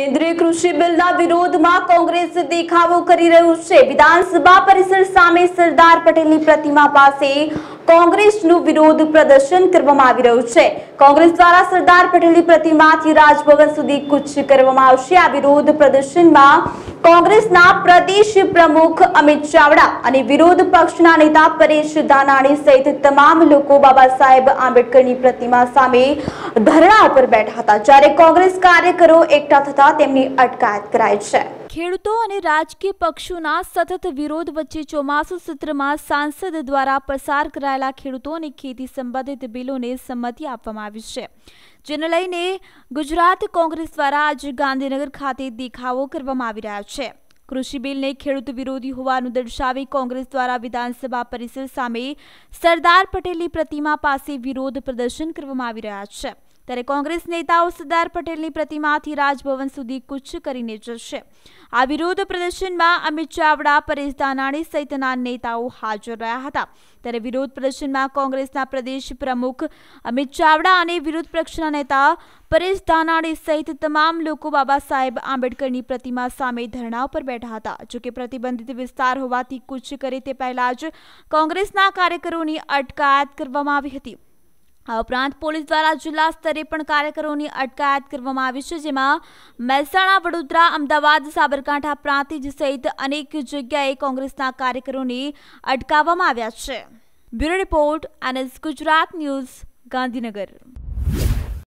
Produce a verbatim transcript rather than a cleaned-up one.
કેન્દ્રીય કૃષિ બિલના વિરોધમાં કોંગ્રેસ દેખાવો કરી રહ્યું છે। વિધાનસભા પરિસર સામે સરદાર પટેલની પ્રતિમા પાસે કોંગ્રેસનું વિરોધ પ્રદર્શન કરવામાં આવી રહ્યું છે। કોંગ્રેસ દ્વારા સરદાર પટેલની પ્રતિમાથી રાજભવન સુધી કૂચ કરવામાં આવશે। આ વિરોધ પ્રદર્શનમાં કોંગ્રેસના પ્રદેશ પ્રમુખ અમિત ચાવડા અને વિરોધ પક્ષના નેતા પરેશ ધાનાણી સહિત તમામ લોકો બાબા સાહેબ આંબેડકરની પ્રતિમા સામે ધરણા ઉપર બેઠા હતા, જ્યારે કોંગ્રેસ કાર્યકરો એકઠા થતા તેમની અટકાયત કરાઈ છે। ખેડૂતો અને રાજકીય પક્ષોના સતત વિરોધ વચ્ચે ચોમાસુ સત્રમાં સાંસદ દ્વારા પસાર કરાયેલા ખેડૂતો અને ખેતી સંબંધિત બિલોને સંમતિ આપવામાં આવી છે, જેને લઈને ગુજરાત કોંગ્રેસ દ્વારા આજે ગાંધીનગર ખાતે દેખાવો કરવામાં આવી રહ્યા છે। કૃષિ બિલને ખેડૂત વિરોધી હોવાનું દર્શાવી કોંગ્રેસ દ્વારા વિધાનસભા પરિસર સામે સરદાર પટેલની પ્રતિમા પાસે વિરોધ પ્રદર્શન કરવામાં આવી રહ્યા છે, ત્યારે કોંગ્રેસ નેતાઓ સરદાર પટેલની પ્રતિમાથી રાજભવન સુધી કૂચ કરીને જશે। આ વિરોધ પ્રદર્શનમાં અમિત ચાવડા, પરેશ ધાનાણી સહિતના નેતાઓ હાજર રહ્યા હતા, ત્યારે વિરોધ પ્રદર્શનમાં કોંગ્રેસના પ્રદેશ પ્રમુખ અમિત ચાવડા અને વિરોધ પક્ષના નેતા પરેશ ધાનાણી સહિત તમામ લોકો બાબા સાહેબ આંબેડકરની પ્રતિમા સામે ધરણા ઉપર બેઠા હતા। જોકે પ્રતિબંધિત વિસ્તાર હોવાથી કૂચ કરે તે પહેલા જ કોંગ્રેસના કાર્યકરોની અટકાયત કરવામાં આવી હતી। આ ઉપરાંત પોલીસ દ્વારા જિલ્લા સ્તરે પણ કાર્યકરોની અટકાયત કરવામાં આવી છે, જેમાં મહેસાણા, વડોદરા, અમદાવાદ, સાબરકાંઠા, પ્રાંતિજ સહિત અનેક જગ્યાએ કોંગ્રેસના કાર્યકરોને અટકાવવામાં આવ્યા છે। Bureau report, NS Gujarat news, Gandhinagar.